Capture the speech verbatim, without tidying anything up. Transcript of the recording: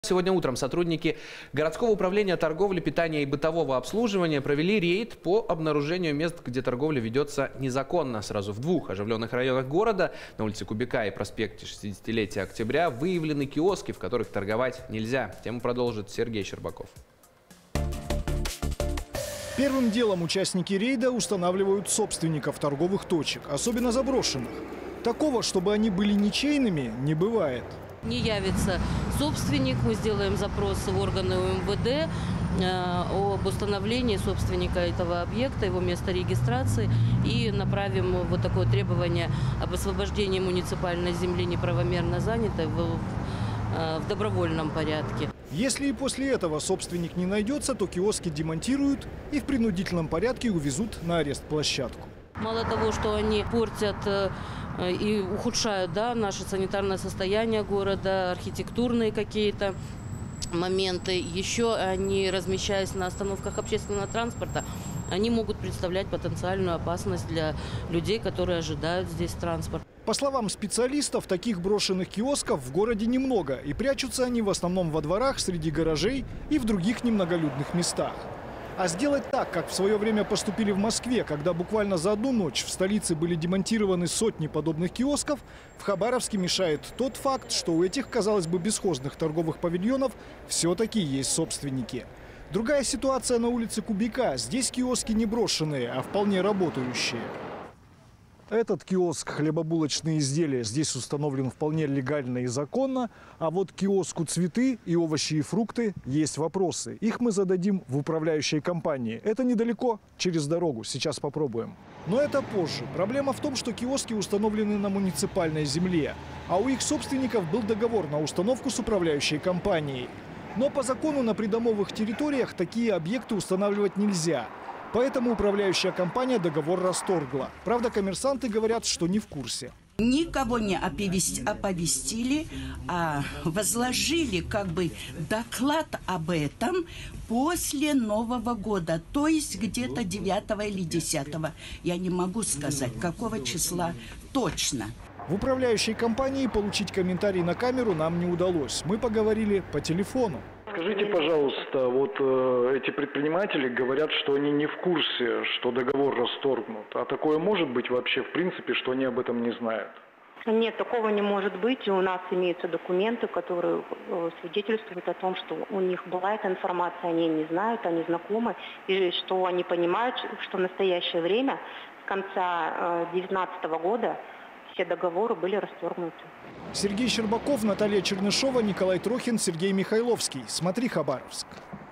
Сегодня утром сотрудники городского управления торговли, питания и бытового обслуживания провели рейд по обнаружению мест, где торговля ведется незаконно. Сразу в двух оживленных районах города, на улице Кубика и проспекте шестидесятилетия Октября, выявлены киоски, в которых торговать нельзя. Тему продолжит Сергей Щербаков. Первым делом участники рейда устанавливают собственников торговых точек, особенно заброшенных. Такого, чтобы они были ничейными, не бывает. Не явится собственник, мы сделаем запрос в органы УМВД э, об установлении собственника этого объекта, его места регистрации, и направим вот такое требование об освобождении муниципальной земли неправомерно занятой в, э, в добровольном порядке. Если и после этого собственник не найдется, то киоски демонтируют и в принудительном порядке увезут на арест-площадку. Мало того, что они портят и ухудшают, да, наше санитарное состояние города, архитектурные какие-то моменты, еще они, размещаясь на остановках общественного транспорта, они могут представлять потенциальную опасность для людей, которые ожидают здесь транспорт. По словам специалистов, таких брошенных киосков в городе немного, и прячутся они в основном во дворах, среди гаражей и в других немноголюдных местах. А сделать так, как в свое время поступили в Москве, когда буквально за одну ночь в столице были демонтированы сотни подобных киосков, в Хабаровске мешает тот факт, что у этих, казалось бы, бесхозных торговых павильонов все-таки есть собственники. Другая ситуация на улице Кубика. Здесь киоски не брошенные, а вполне работающие. Этот киоск «Хлебобулочные изделия» здесь установлен вполне легально и законно. А вот киоску «Цветы» и овощи и фрукты есть вопросы. Их мы зададим в управляющей компании. Это недалеко, через дорогу. Сейчас попробуем. Но это позже. Проблема в том, что киоски установлены на муниципальной земле. А у их собственников был договор на установку с управляющей компанией. Но по закону на придомовых территориях такие объекты устанавливать нельзя. Поэтому управляющая компания договор расторгла. Правда, коммерсанты говорят, что не в курсе. Никого не оповестили, а возложили как бы доклад об этом после Нового года, то есть где-то девятого или десятого. Я не могу сказать, какого числа точно. В управляющей компании получить комментарий на камеру нам не удалось. Мы поговорили по телефону. Скажите, пожалуйста, вот э, эти предприниматели говорят, что они не в курсе, что договор расторгнут. А такое может быть вообще в принципе, что они об этом не знают? Нет, такого не может быть. У нас имеются документы, которые свидетельствуют о том, что у них была эта информация, они не знают, они знакомы, и что они понимают, что в настоящее время, с конца две тысячи девятнадцатого года, все договоры были расторгнуты. Сергей Щербаков, Наталья Чернышова, Николай Трохин, Сергей Михайловский. Смотри, Хабаровск.